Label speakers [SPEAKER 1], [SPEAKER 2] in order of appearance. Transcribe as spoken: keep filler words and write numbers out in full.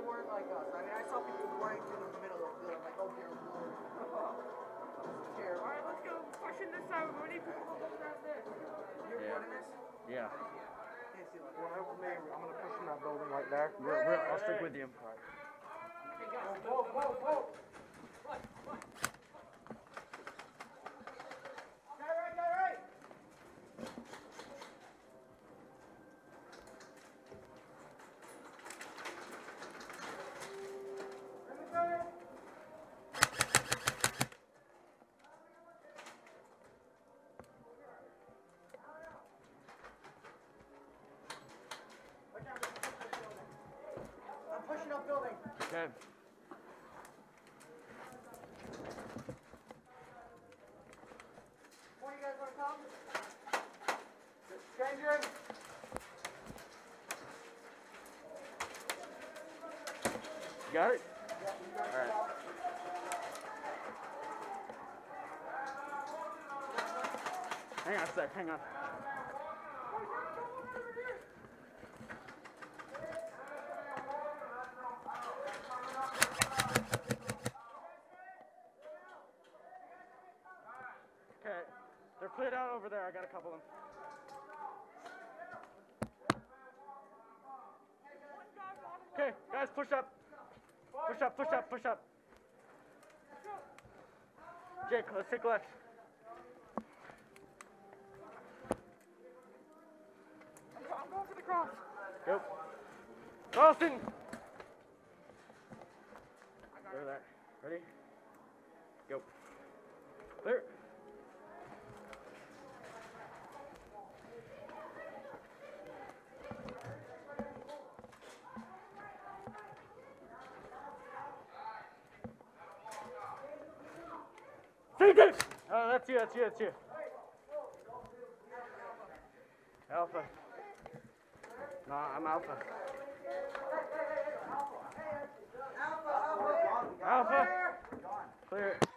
[SPEAKER 1] weren't like us. I mean, I saw people running through the middle of the field. I'm like, oh dear lord. Terrible.
[SPEAKER 2] Alright, let's go. Pushing this out. We need people to go down this.
[SPEAKER 1] You're
[SPEAKER 3] Yeah.
[SPEAKER 1] running this?
[SPEAKER 3] Yeah.
[SPEAKER 1] Can't see like
[SPEAKER 4] Well, help me. I'm gonna push in that building right there.
[SPEAKER 3] We're, we're, I'll stick with you.
[SPEAKER 4] Whoa, whoa, whoa.
[SPEAKER 1] I'm pushing up building.
[SPEAKER 3] Okay.
[SPEAKER 1] One of you guys want to come? Stranger?
[SPEAKER 3] You got it?
[SPEAKER 1] Yeah, you guys
[SPEAKER 3] All right. Hang on a sec, hang on. Okay, they're cleared out over there. I got a couple of them. Okay, guys, push up. Push up, push up, push up. Jake, let's take left.
[SPEAKER 2] I'm going for the cross.
[SPEAKER 3] Go. Carlson! Clear that. Ready? Go. Clear. Take it! Oh, that's you, that's you, that's you. Alpha. No, I'm Alpha. Alpha. Clear.